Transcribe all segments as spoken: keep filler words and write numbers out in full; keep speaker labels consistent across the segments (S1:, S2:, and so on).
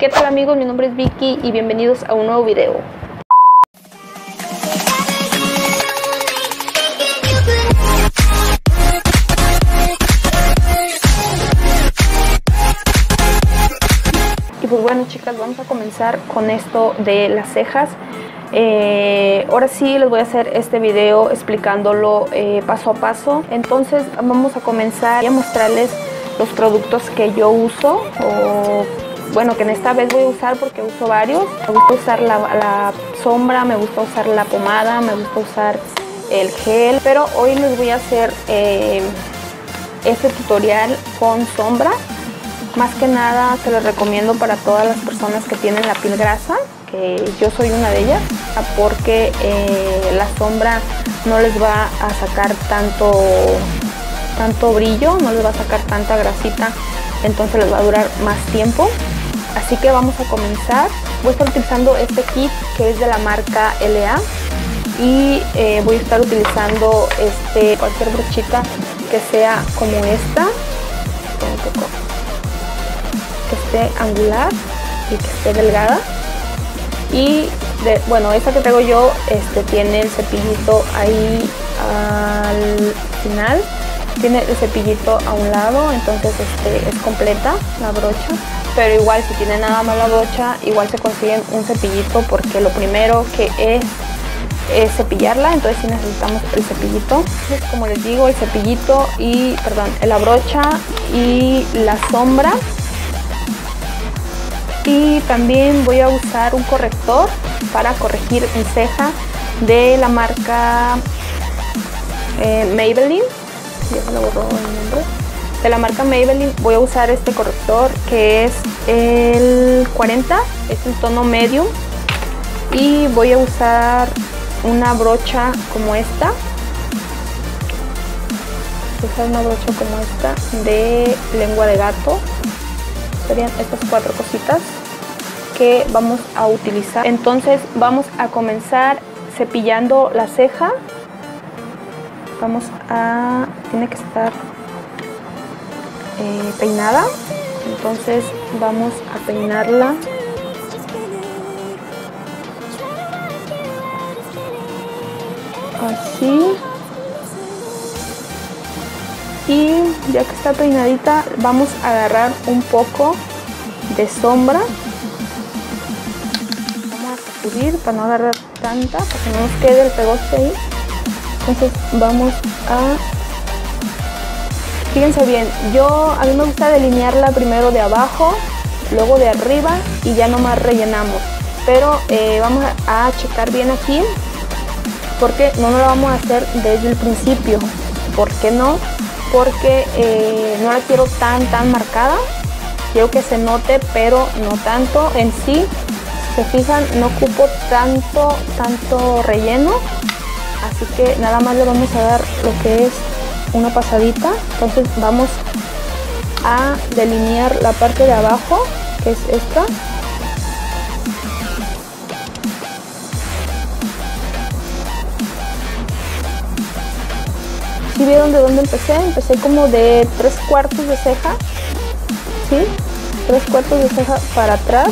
S1: ¿Qué tal amigos? Mi nombre es Vicky y bienvenidos a un nuevo video. Y pues bueno chicas, vamos a comenzar con esto de las cejas. Eh, ahora sí les voy a hacer este video explicándolo eh, paso a paso. Entonces vamos a comenzar y a mostrarles los productos que yo uso, o bueno, que en esta vez voy a usar porque uso varios. Me gusta usar la, la sombra, me gusta usar la pomada, me gusta usar el gel, pero hoy les voy a hacer eh, este tutorial con sombra. Más que nada se los recomiendo para todas las personas que tienen la piel grasa, que yo soy una de ellas, porque eh, la sombra no les va a sacar tanto, tanto brillo, no les va a sacar tanta grasita, entonces les va a durar más tiempo. Así que vamos a comenzar. Voy a estar utilizando este kit que es de la marca L A y eh, voy a estar utilizando este, cualquier brochita que sea como esta, que esté angular y que esté delgada. Y de, bueno, esta que traigo yo este, tiene el cepillito ahí al final, tiene el cepillito a un lado, entonces este, es completa la brocha. Pero igual si tiene nada más la brocha, igual se consiguen un cepillito, porque lo primero que es es cepillarla, entonces sí necesitamos el cepillito. Entonces, como les digo, el cepillito y, perdón, la brocha y la sombra. Y también voy a usar un corrector para corregir mi ceja de la marca eh, Maybelline. Ya se lo borró el nombre. De la marca Maybelline voy a usar este corrector que es el cuarenta, es el tono medium, y voy a usar una brocha como esta. Voy a usar una brocha como esta de lengua de gato. Serían estas cuatro cositas que vamos a utilizar. Entonces vamos a comenzar cepillando la ceja. Vamos a... tiene que estar eh, peinada. Entonces vamos a peinarla. Así. Y ya que está peinadita, vamos a agarrar un poco de sombra. Vamos a sacudir para no agarrar tanta, para que no nos quede el pegoste ahí. Entonces vamos a... Fíjense bien, yo a mí me gusta delinearla primero de abajo, luego de arriba y ya nomás rellenamos. Pero eh, vamos a, a checar bien aquí, porque no nos la vamos a hacer desde el principio. ¿Por qué no? Porque eh, no la quiero tan tan marcada, quiero que se note pero no tanto. En sí, se fijan, no ocupo tanto tanto relleno, así que nada más le vamos a dar lo que es una pasadita. Entonces vamos a delinear la parte de abajo, que es esta. ¿Sí vieron de dónde empecé? Empecé como de tres cuartos de ceja, ¿sí? Tres cuartos de ceja para atrás.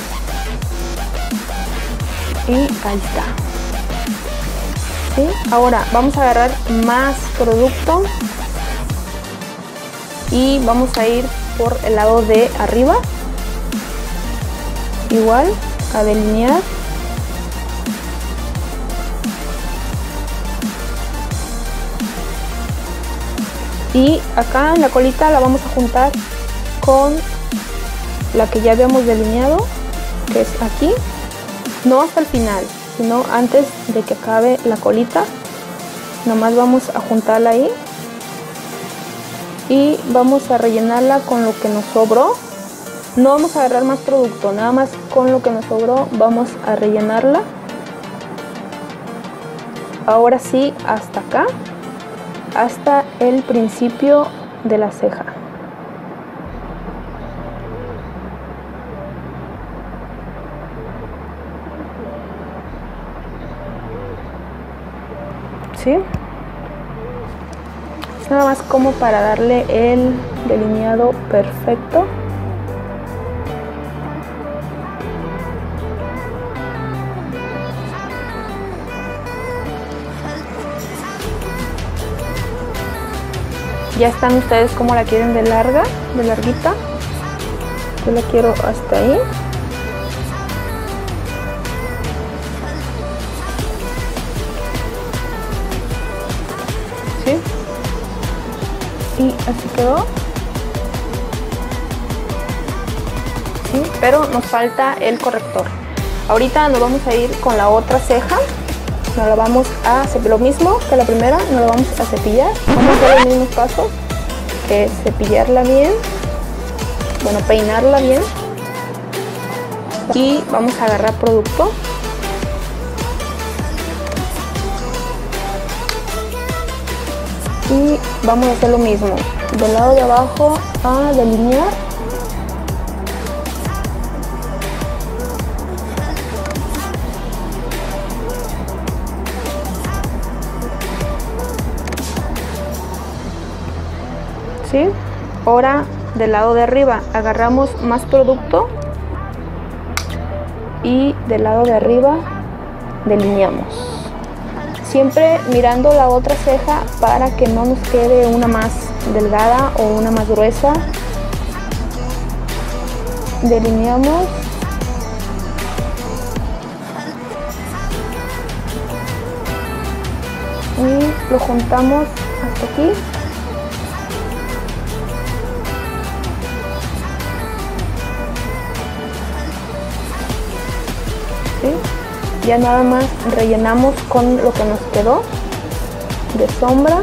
S1: Y ahí está. ¿Sí? Ahora vamos a agarrar más producto y vamos a ir por el lado de arriba. Igual, a delinear. Y acá en la colita la vamos a juntar con la que ya habíamos delineado, que es aquí. No hasta el final, sino antes de que acabe la colita. Nomás vamos a juntarla ahí. Y vamos a rellenarla con lo que nos sobró. No vamos a agarrar más producto, nada más con lo que nos sobró vamos a rellenarla. Ahora sí, hasta acá. Hasta el principio de la ceja. ¿Sí? Es nada más como para darle el delineado perfecto. Ya están ustedes como la quieren de larga, de larguita. Yo la quiero hasta ahí. ¿Sí? Y así quedó. ¿Sí? Pero nos falta el corrector. Ahorita nos vamos a ir con la otra ceja. Nos la vamos a hacer lo mismo que la primera, nos la vamos a cepillar. Vamos a hacer los mismos pasos, que es cepillarla bien, bueno, peinarla bien. Y vamos a agarrar producto. Y vamos a hacer lo mismo, del lado de abajo a delinear. ¿Sí? Ahora del lado de arriba agarramos más producto y del lado de arriba delineamos, siempre mirando la otra ceja para que no nos quede una más delgada o una más gruesa. Delineamos y lo juntamos hasta aquí. ¿Sí? Ya nada más rellenamos con lo que nos quedó de sombra.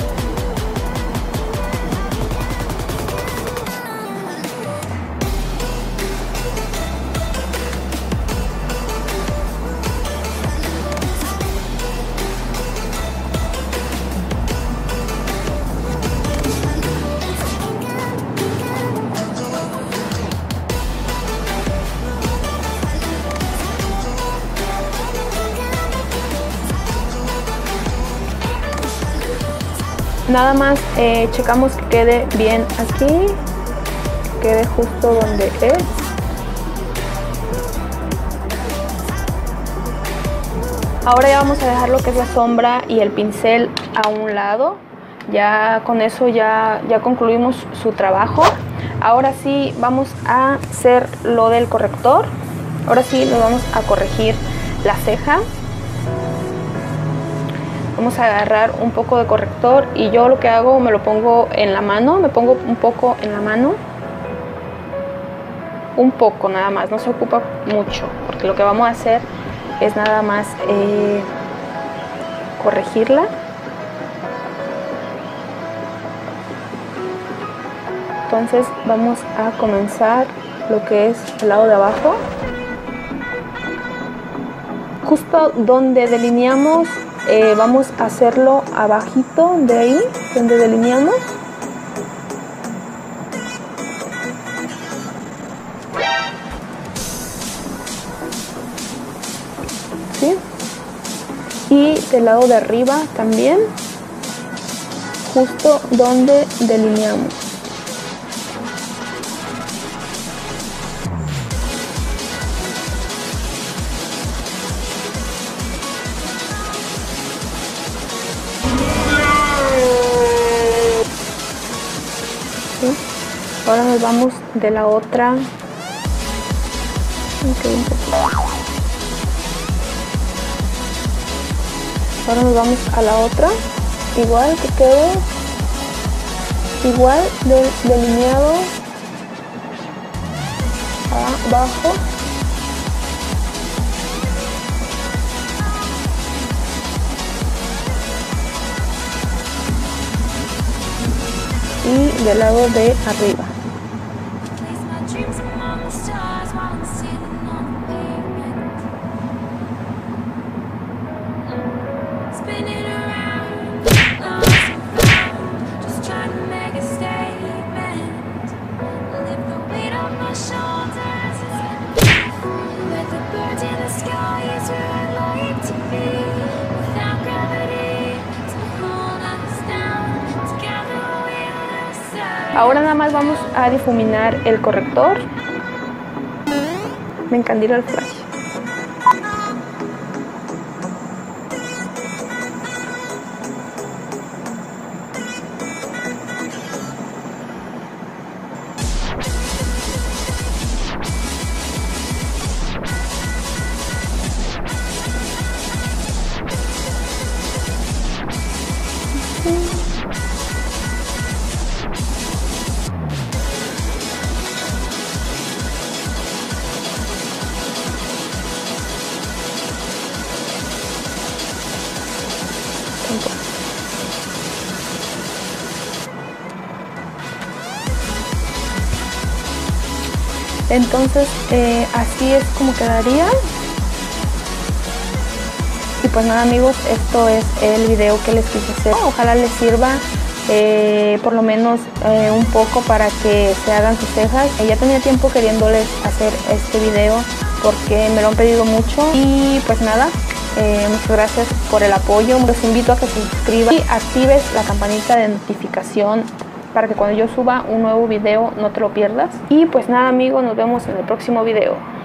S1: Nada más eh, checamos que quede bien aquí, que quede justo donde es. Ahora ya vamos a dejar lo que es la sombra y el pincel a un lado. Ya con eso ya, ya concluimos su trabajo. Ahora sí vamos a hacer lo del corrector. Ahora sí nos vamos a corregir la ceja. Vamos a agarrar un poco de corrector y yo lo que hago, me lo pongo en la mano, me pongo un poco en la mano, un poco nada más, no se ocupa mucho, porque lo que vamos a hacer es nada más eh, corregirla. Entonces vamos a comenzar lo que es el lado de abajo, justo donde delineamos. Eh, vamos a hacerlo abajito de ahí, donde delineamos. ¿Sí? Y del lado de arriba también, justo donde delineamos. Ahora nos vamos de la otra. Okay. Ahora nos vamos a la otra. Igual que quede. Igual de, delineado. Abajo. Y del lado de arriba. Ahora nada más vamos a difuminar el corrector. Me encandila el flash. Entonces eh, así es como quedaría. Y pues nada amigos, esto es el video que les quise hacer. Ojalá les sirva eh, por lo menos eh, un poco para que se hagan sus cejas. Eh, ya tenía tiempo queriéndoles hacer este video porque me lo han pedido mucho. Y pues nada, eh, muchas gracias por el apoyo. Los invito a que se suscriban y actives la campanita de notificación para que cuando yo suba un nuevo video no te lo pierdas. Y pues nada amigos, nos vemos en el próximo video.